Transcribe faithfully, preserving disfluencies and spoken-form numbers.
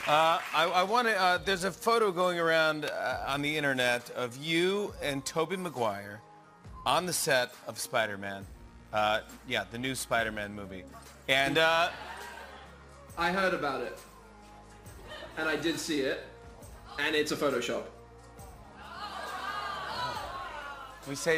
Uh, I, I want to. Uh, there's a photo going around uh, on the internet of you and Tobey Maguire on the set of Spider-Man. Uh, yeah, the new Spider-Man movie. And uh, I heard about it, and I did see it, and it's a Photoshop. we say